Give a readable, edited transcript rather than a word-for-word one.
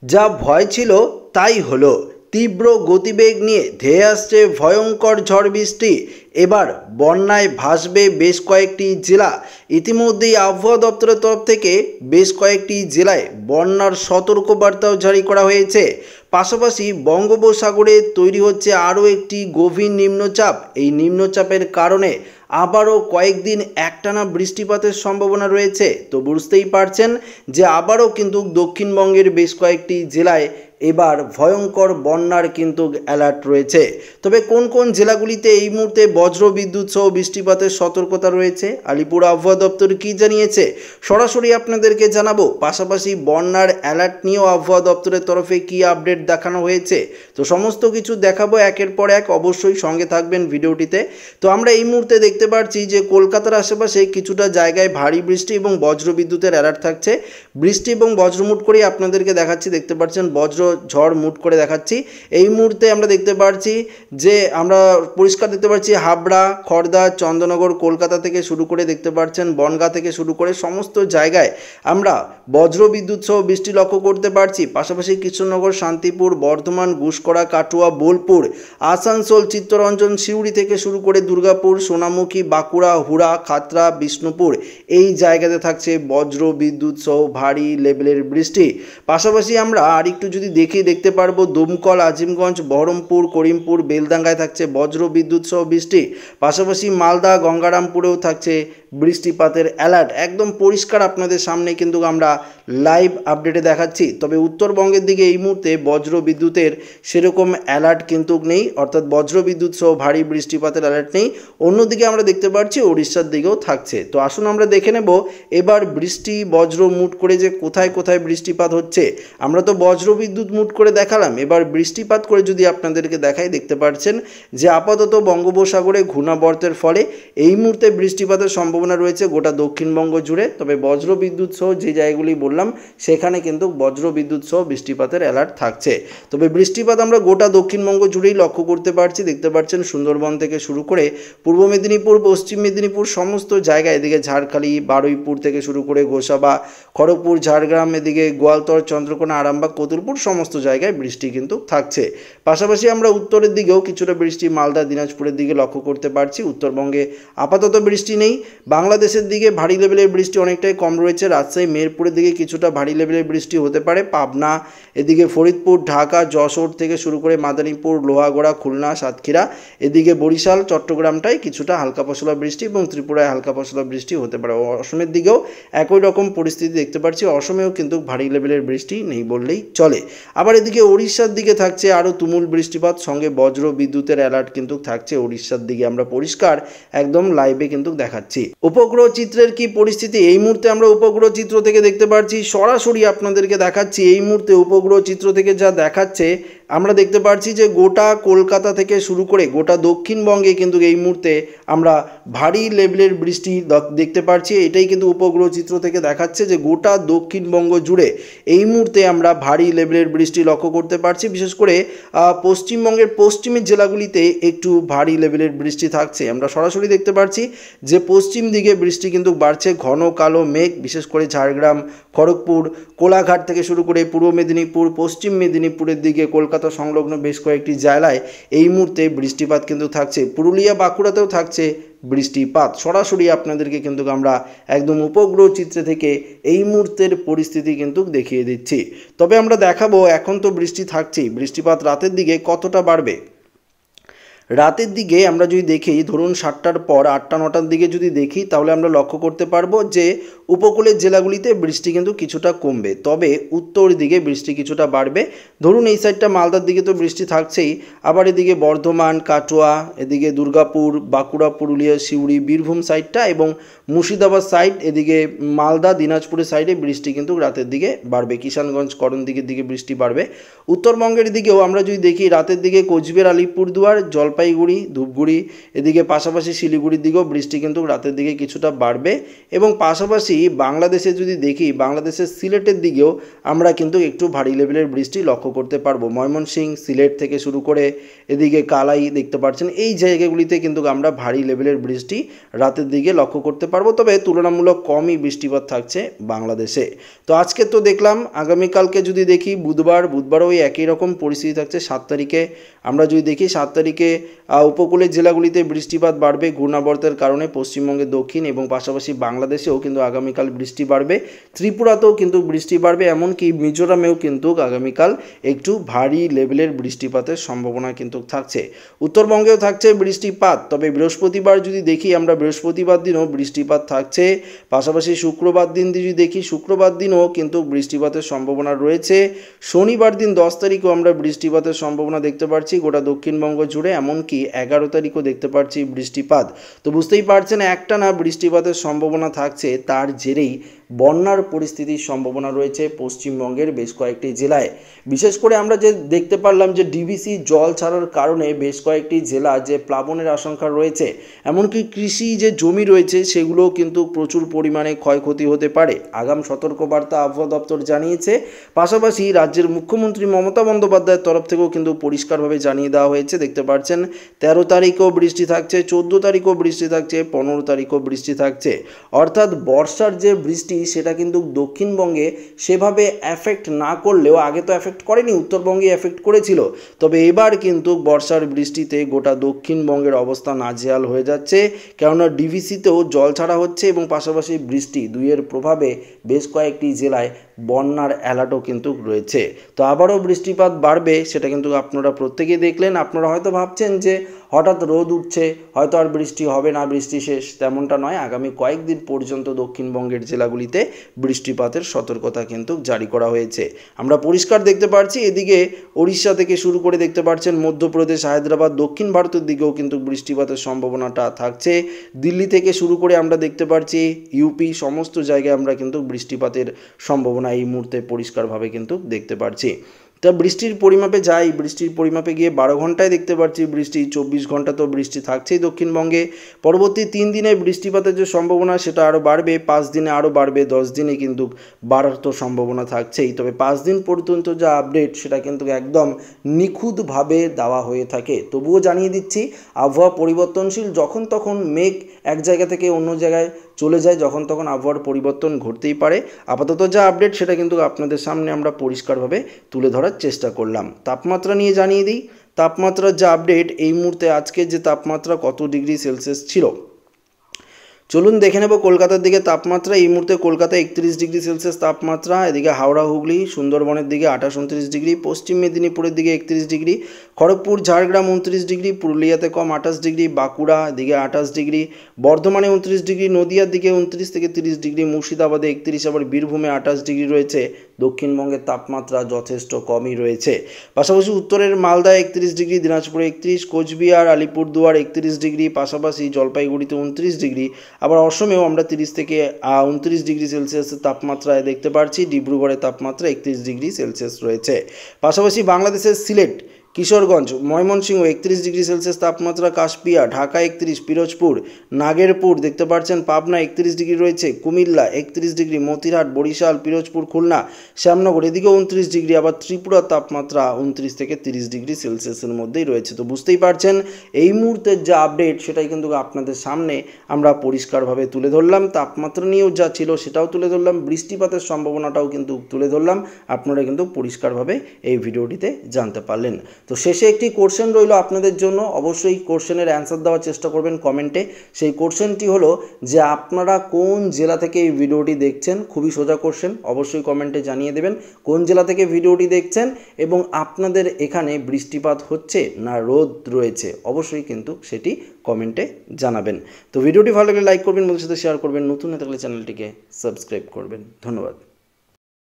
যা ভয় ছিল তাই হলো। তীব্র গতিবেগ নিয়ে ধেয়ে আসছে ভয়ঙ্কর ঝড় বৃষ্টি। এবার বন্যায় ভাসবে বেশ কয়েকটি জেলা। ইতিমধ্যেই আবহাওয়া দপ্তরের তরফ থেকে বেশ কয়েকটি জেলায় বন্যার সতর্কবার্তাও জারি করা হয়েছে। পাশাপাশি বঙ্গোপসাগরে তৈরি হচ্ছে আরও একটি গভীর নিম্নচাপ। এই নিম্নচাপের কারণে আবারও কয়েকদিন একটানা বৃষ্টিপাতের সম্ভাবনা রয়েছে। তো বুঝতেই পারছেন যে আবারও কিন্তু দক্ষিণবঙ্গের বেশ কয়েকটি জেলায় এবার ভয়ঙ্কর বন্যার কিন্তু অ্যালার্ট রয়েছে। তবে কোন কোন জেলাগুলিতে এই মুহূর্তে বজ্র বিদ্যুৎ সহ বৃষ্টিপাতের সতর্কতা রয়েছে, আলিপুর আবহাওয়া দপ্তর কী জানিয়েছে, সরাসরি আপনাদেরকে জানাবো। পাশাপাশি বন্যার অ্যালার্ট নিয়েও আবহাওয়া দপ্তরের তরফে কী আপডেট দেখানো হয়েছে, তো সমস্ত কিছু দেখাবো একের পর এক। অবশ্যই সঙ্গে থাকবেন ভিডিওটিতে। তো আমরা এই মুহূর্তে দেখতে পাচ্ছি যে কলকাতার আশেপাশে কিছুটা জায়গায় ভারী বৃষ্টি এবং বজ্র বিদ্যুতের অ্যালার্ট থাকছে। বৃষ্টি এবং বজ্রমুট করেই আপনাদেরকে দেখাচ্ছি, দেখতে পাচ্ছেন বজ্র ঝড় মুট করে দেখাচ্ছি। এই মুহূর্তে আমরা দেখতে পাচ্ছি যে আমরা পরিষ্কার দেখতে পাচ্ছি হাবড়া, খড়দা, চন্দননগর, কলকাতা থেকে শুরু করে দেখতে পাচ্ছেন বনগাঁ থেকে শুরু করে সমস্ত জায়গায় আমরা বজ্র বিদ্যুৎ সহ বৃষ্টি লক্ষ্য করতে পারছি। পাশাপাশি কৃষ্ণনগর, শান্তিপুর, বর্ধমান, গুসকরা, কাটুয়া, বোলপুর, আসানসোল, চিত্তরঞ্জন, সিউড়ি থেকে শুরু করে দুর্গাপুর, সোনামুখী, বাঁকুড়া, হুড়া, খাতড়া, বিষ্ণুপুর এই জায়গাতে থাকছে বজ্র বিদ্যুৎ সহ ভারী লেভেলের বৃষ্টি। পাশাপাশি আমরা আর একটু যদি দেখতে পারবো দমকল, আজিমগঞ্জ, বহরমপুর, করিমপুর, বেলডাঙ্গায় থাকছে বজ্র বিদ্যুৎ সহ বৃষ্টি। পাশাপাশি মালদা, গঙ্গারামপুরেও থাকছে বৃষ্টিপাতের অ্যালার্ট। একদম পরিষ্কার আপনাদের সামনে কিন্তু আমরা লাইভ আপডেটে দেখাচ্ছি। তবে উত্তরবঙ্গের দিকে এই মুহূর্তে বজ্র বিদ্যুতের সেরকম অ্যালার্ট কিন্তু নেই, অর্থাৎ বজ্র বিদ্যুৎ সহ ভারী বৃষ্টিপাতের অ্যালার্ট নেই। অন্যদিকে আমরা দেখতে পাচ্ছি উড়িষ্যার দিকেও থাকছে। তো আসুন আমরা দেখে নেব এবার বৃষ্টি বজ্র মুট করে যে কোথায় কোথায় বৃষ্টিপাত হচ্ছে। আমরা তো বজ্র বিদ্যুৎ মুট করে দেখালাম, এবার বৃষ্টিপাত করে যদি আপনাদেরকে দেখাই, দেখতে পাচ্ছেন যে আপাতত বঙ্গোপসাগরে ঘূর্ণাবর্তের ফলে এই মুহূর্তে বৃষ্টিপাতের সম্ভাবনা রয়েছে গোটা দক্ষিণবঙ্গ জুড়ে। তবে বজ্র বিদ্যুৎ সহ যে জায়গাগুলি বললাম সেখানে কিন্তু বজ্র বিদ্যুৎ সহ বৃষ্টিপাতের অ্যালার্ট থাকছে। তবে বৃষ্টিপাত আমরা গোটা দক্ষিণবঙ্গ জুড়েই লক্ষ্য করতে পারছি। দেখতে পাচ্ছেন সুন্দরবন থেকে শুরু করে পূর্ব মেদিনীপুর, পশ্চিম মেদিনীপুর সমস্ত জায়গায়, এদিকে ঝাড়খালি, বারুইপুর থেকে শুরু করে গোসাবা, খড়গপুর, ঝাড়গ্রাম, এদিকে গোয়ালতর, চন্দ্রকোনা, আরামবাগ, কতুলপুর সমস্ত জায়গায় বৃষ্টি কিন্তু থাকছে। পাশাপাশি আমরা উত্তরের দিকেও কিছুটা বৃষ্টি মালদা, দিনাজপুরের দিকে লক্ষ্য করতে পারছি। উত্তরবঙ্গে আপাতত বৃষ্টি নেই। বাংলাদেশের দিকে ভারী লেভেলের বৃষ্টি অনেকটাই কম রয়েছে। রাজশাহী, মেহেরপুরের দিকে কিছুটা ভারী লেভেলের বৃষ্টি হতে পারে। পাবনা, এদিকে ফরিদপুর, ঢাকা, যশোর থেকে শুরু করে মাদারীপুর, লোহাগড়া, খুলনা, সাতক্ষীরা, এদিকে বরিশাল, চট্টগ্রামটাই কিছুটা হালকা পশলা বৃষ্টি এবং ত্রিপুরায় হালকা পশলা বৃষ্টি হতে পারে। অসমের দিকেও একই রকম পরিস্থিতি দেখতে পাচ্ছি। অসমেও কিন্তু ভারী লেভেলের বৃষ্টি নেই বললেই চলে। আবার এদিকে উড়িষ্যার দিকে থাকছে আরও তুমুল বৃষ্টিপাত, সঙ্গে বজ্র বিদ্যুতের অ্যালার্ট কিন্তু থাকছে উড়িষ্যার দিকে। আমরা পরিষ্কার একদম লাইভে কিন্তু দেখাচ্ছি। উপগ্রহ চিত্রের কি পরিস্থিতি এই মুহূর্তে আমরা উপগ্রহ চিত্র থেকে দেখতে পাচ্ছি, সরাসরি আপনাদেরকে দেখাচ্ছি। এই মুহূর্তে উপগ্রহ চিত্র থেকে যা দেখাচ্ছে আমরা দেখতে পাচ্ছি যে গোটা কলকাতা থেকে শুরু করে গোটা দক্ষিণবঙ্গে কিন্তু এই মুহূর্তে আমরা ভারী লেভেলের বৃষ্টি দেখতে পাচ্ছি। এটাই কিন্তু উপগ্রহ চিত্র থেকে দেখাচ্ছে যে গোটা দক্ষিণবঙ্গ জুড়ে এই মুহূর্তে আমরা ভারী লেভেলের বৃষ্টি লক্ষ্য করতে পারছি। বিশেষ করে পশ্চিমবঙ্গের পশ্চিমের জেলাগুলিতে একটু ভারী লেভেলের বৃষ্টি থাকছে। আমরা সরাসরি দেখতে পাচ্ছি যে পশ্চিম দিকে বৃষ্টি কিন্তু বাড়ছে, ঘন কালো মেঘ, বিশেষ করে ঝাড়গ্রাম, খড়গপুর, কোলাঘাট থেকে শুরু করে পূর্ব মেদিনীপুর, পশ্চিম মেদিনীপুরের দিকে কলকাতা সংলগ্ন বেশ কয়েকটি জেলায় এই মুহূর্তে বৃষ্টিপাত কিন্তু থাকছে। পুরুলিয়া, বাঁকুড়াতেও থাকছে বৃষ্টিপাত। সরাসরি আপনাদেরকে কিন্তু আমরা একদম উপগ্রহ চিত্র থেকে এই মুহূর্তের পরিস্থিতি কিন্তু দেখিয়ে দিচ্ছি। তবে আমরা দেখাবো এখন তো বৃষ্টি থাকছেই, বৃষ্টিপাত রাতের দিকে কতটা বাড়বে। রাতের দিকে আমরা যদি দেখি, ধরুন 7টার পর 8টা 9টার দিকে যদি দেখি, তাহলে আমরা লক্ষ্য করতে পারবো যে উপকূলের জেলাগুলিতে বৃষ্টি কিন্তু কিছুটা কমবে, তবে উত্তর দিকে বৃষ্টি কিছুটা বাড়বে। ধরুন এই সাইডটা মালদার দিকে তো বৃষ্টি থাকছেই, আবার এদিকে বর্ধমান, কাটোয়া, এদিকে দুর্গাপুর, বাঁকুড়া, পুরুলিয়া, সিউড়ি, বীরভূম সাইডটা এবং মুর্শিদাবাদ সাইড, এদিকে মালদা, দিনাজপুরের সাইডে বৃষ্টি কিন্তু রাতের দিকে বাড়বে। কিষানগঞ্জ, করণ দিকে বৃষ্টি বাড়বে। উত্তরবঙ্গের দিকেও আমরা যদি দেখি রাতের দিকে কোচবিহার, আলিপুরদুয়ার, জলপাইগুড়ি, জলপাইগুড়ি, ধূপগুড়ি, এদিকে পাশাপাশি শিলিগুড়ির দিকেও বৃষ্টি কিন্তু রাতের দিকে কিছুটা বাড়বে। এবং পাশাপাশি বাংলাদেশে যদি দেখি, বাংলাদেশের সিলেটের দিকেও আমরা কিন্তু একটু ভারী লেভেলের বৃষ্টি লক্ষ্য করতে পারবো। ময়মনসিংহ, সিলেট থেকে শুরু করে এদিকে কালাই দেখতে পাচ্ছেন, এই জায়গাগুলিতে কিন্তু আমরা ভারী লেভেলের বৃষ্টি রাতের দিকে লক্ষ্য করতে পারবো, তবে তুলনামূলক কমই বৃষ্টিপাত থাকছে বাংলাদেশে। তো আজকে তো দেখলাম, আগামীকালকে যদি দেখি বুধবারও ওই একই রকম পরিস্থিতি থাকছে। 7 তারিখে আমরা যদি দেখি, 7 তারিখে উপকূলের জেলাগুলিতে বৃষ্টিপাত বাড়বে ঘূর্ণাবর্তের কারণে, পশ্চিমবঙ্গের দক্ষিণ এবং পাশাপাশি বাংলাদেশেও কিন্তু আগামীকাল বৃষ্টি বাড়বে, ত্রিপুরাতেও কিন্তু বৃষ্টি বাড়বে, এমনকি মিজোরামেও কিন্তু আগামীকাল একটু ভারী লেভেলের বৃষ্টিপাতের সম্ভাবনা কিন্তু থাকছে। উত্তরবঙ্গেও থাকছে বৃষ্টিপাত, তবে বৃহস্পতিবার যদি দেখি আমরা, বৃহস্পতিবার দিনও বৃষ্টিপাত থাকছে। পাশাপাশি শুক্রবার দিন যদি দেখি, শুক্রবার দিনও কিন্তু বৃষ্টিপাতের সম্ভাবনা রয়েছে। শনিবার দিন 10 তারিখও আমরা বৃষ্টিপাতের সম্ভাবনা দেখতে পাচ্ছি গোটা দক্ষিণবঙ্গ জুড়ে, এমনকি 11 তারিখও দেখতে পাচ্ছি বৃষ্টিপাত। তো বুঝতেই পারছেন, একটানা বৃষ্টিপাতের সম্ভাবনা থাকছে, তার জেরেই বন্যার পরিস্থিতির সম্ভাবনা রয়েছে পশ্চিমবঙ্গের বেশ কয়েকটি জেলায়। বিশেষ করে আমরা যে দেখতে পারলাম যে ডিভিসি জল ছাড়ার কারণে বেশ কয়েকটি জেলা যে প্লাবনের আশঙ্কা রয়েছে, এমনকি কৃষি যে জমি রয়েছে সেগুলোও কিন্তু প্রচুর পরিমাণে ক্ষয়ক্ষতি হতে পারে, আগাম সতর্কবার্তা আবহাওয়া দপ্তর জানিয়েছে। পাশাপাশি রাজ্যের মুখ্যমন্ত্রী মমতা বন্দ্যোপাধ্যায়ের তরফ থেকেও কিন্তু পরিষ্কারভাবে জানিয়ে দেওয়া হয়েছে। দেখতে পাচ্ছেন 13 তারিখেও বৃষ্টি থাকছে, 14 তারিখেও বৃষ্টি থাকছে, 15 তারিখেও বৃষ্টি থাকছে। অর্থাৎ বর্ষার যে বৃষ্টি সেটা কিন্তু দক্ষিণবঙ্গে সেভাবে এফেক্ট না করলেও, আগে তো এফেক্ট করেনি, উত্তরবঙ্গে এফেক্ট করেছিল, তবে এবার কিন্তু বর্ষার বৃষ্টিতে গোটা দক্ষিণবঙ্গের অবস্থা নাজেহাল হয়ে যাচ্ছে, কেননা ডিভিসিতেও জল ছাড়া হচ্ছে এবং পাশাপাশি বৃষ্টি দুইয়ের প্রভাবে বেশ কয়েকটি জেলায় বন্যার অ্যালার্টও কিন্তু রয়েছে। তো আবারও বৃষ্টিপাত বাড়বে, সেটা কিন্তু আপনারা প্রত্যেকেই দেখলেন। আপনারা হয়তো ভাবছেন যে হঠাৎ রোদ উঠছে, হয়তো আর বৃষ্টি হবে না, বৃষ্টি শেষ, তেমনটা নয়। আগামী কয়েকদিন পর্যন্ত দক্ষিণবঙ্গের জেলাগুলিতে বৃষ্টিপাতের সতর্কতা কিন্তু জারি করা হয়েছে। আমরা পরিষ্কার দেখতে পাচ্ছি, এদিকে ওড়িশা থেকে শুরু করে দেখতে পাচ্ছেন মধ্যপ্রদেশ, হায়দ্রাবাদ, দক্ষিণ ভারতের দিকেও কিন্তু বৃষ্টিপাতের সম্ভাবনাটা থাকছে। দিল্লি থেকে শুরু করে আমরা দেখতে পাচ্ছি ইউপি, সমস্ত জায়গায় আমরা কিন্তু বৃষ্টিপাতের সম্ভাবনা এই মুহূর্তে পরিষ্কারভাবে কিন্তু দেখতে পাচ্ছি। তা বৃষ্টির পরিমাপে যাই, বৃষ্টির পরিমাপে গিয়ে 12 ঘন্টায় দেখতে পাচ্ছি বৃষ্টি, 24 ঘন্টা তো বৃষ্টি থাকছেই দক্ষিণবঙ্গে। পরবর্তী 3 দিনে বৃষ্টিপাতের যে সম্ভাবনা সেটা আরও বাড়বে, 5 দিনে আরও বাড়বে, 10 দিনে কিন্তু বাড়ার তো সম্ভাবনা থাকছেই। তবে 5 দিন পর্যন্ত যা আপডেট সেটা কিন্তু একদম নিখুঁতভাবে দেওয়া হয়ে থাকে। তবুও জানিয়ে দিচ্ছি, আবহাওয়া পরিবর্তনশীল, যখন তখন মেঘ এক জায়গা থেকে অন্য জায়গায় চলে যায়, যখন তখন আবহাওয়ার পরিবর্তন ঘটতেই পারে। আপাতত যা আপডেট সেটা কিন্তু আপনাদের সামনে আমরা পরিষ্কারভাবে তুলে ধরার চেষ্টা করলাম। তাপমাত্রা নিয়ে জানিয়ে দিই, তাপমাত্রার যা আপডেট এই মুহূর্তে, আজকে যে তাপমাত্রা কত ডিগ্রি সেলসিয়াস ছিল চলুন দেখে নেব। কলকাতার দিকে তাপমাত্রা এই মুহূর্তে, কলকাতা 31 ডিগ্রি সেলসিয়াস তাপমাত্রা, এদিকে হাওড়া, হুগলি, সুন্দরবনের দিকে 28-29 ডিগ্রি, পশ্চিম মেদিনীপুরের দিকে 31 ডিগ্রি, খড়গপুর, ঝাড়গ্রাম 29 ডিগ্রি, পুরুলিয়াতে কম 28 ডিগ্রি, বাঁকুড়া দিকে 28 ডিগ্রি, বর্ধমানে 29 ডিগ্রি, নদিয়ার দিকে 29 থেকে 30 ডিগ্রি, মুর্শিদাবাদে 31, আবার বীরভূমে 28 ডিগ্রি রয়েছে। দক্ষিণবঙ্গের তাপমাত্রা যথেষ্ট কমই রয়েছে। পাশাপাশি উত্তরের মালদা 31 ডিগ্রি, দিনাজপুরে 31, কোচবিহার, আলিপুরদুয়ার 31 ডিগ্রি, পাশাপাশি জলপাইগুড়িতে 29 ডিগ্রি, আবার অসমেও আমরা 30 থেকে 29 ডিগ্রি সেলসিয়াসের তাপমাত্রায় দেখতে পাচ্ছি। ডিব্রুগড়ের তাপমাত্রা 31 ডিগ্রি সেলসিয়াস রয়েছে। পাশাপাশি বাংলাদেশের সিলেট, কিশোরগঞ্জ, ময়মনসিংহ 31 ডিগ্রি সেলসিয়াস তাপমাত্রা, কাশপিয়া, ঢাকা 31, পিরোজপুর, নাগেরপুর দেখতে পাচ্ছেন, পাবনা 31 ডিগ্রি রয়েছে, কুমিল্লা 31 ডিগ্রি, মতিরহাট, বরিশাল, পিরোজপুর, খুলনা, শ্যামনগর এদিকে 29 ডিগ্রি, আবার ত্রিপুরার তাপমাত্রা 29 থেকে 30 ডিগ্রি সেলসিয়াসের মধ্যেই রয়েছে। তো বুঝতেই পারছেন, এই মুহূর্তের যা আপডেট সেটাই কিন্তু আপনাদের সামনে আমরা পরিষ্কারভাবে তুলে ধরলাম। তাপমাত্রা নিয়েও যা ছিল সেটাও তুলে ধরলাম, বৃষ্টিপাতের সম্ভাবনাটাও কিন্তু তুলে ধরলাম। আপনারা কিন্তু পরিষ্কারভাবে এই ভিডিওটিতে জানতে পারলেন। তো শেষে একটি কোশ্চেন রইল আপনাদের জন্য, অবশ্যই কোশ্চেনের অ্যান্সার দেওয়ার চেষ্টা করবেন কমেন্টে। সেই কোশ্চেনটি হলো যে আপনারা কোন জেলা থেকে এই ভিডিওটি দেখছেন, খুবই সোজা কোশ্চেন, অবশ্যই কমেন্টে জানিয়ে দেবেন কোন জেলা থেকে ভিডিওটি দেখছেন এবং আপনাদের এখানে বৃষ্টিপাত হচ্ছে না রোদ রয়েছে, অবশ্যই কিন্তু সেটি কমেন্টে জানাবেন। তো ভিডিওটি ভালো লাগলে লাইক করবেন, বন্ধুদের সাথে শেয়ার করবেন, নতুন হয়ে থাকলে চ্যানেলটিকে সাবস্ক্রাইব করবেন। ধন্যবাদ।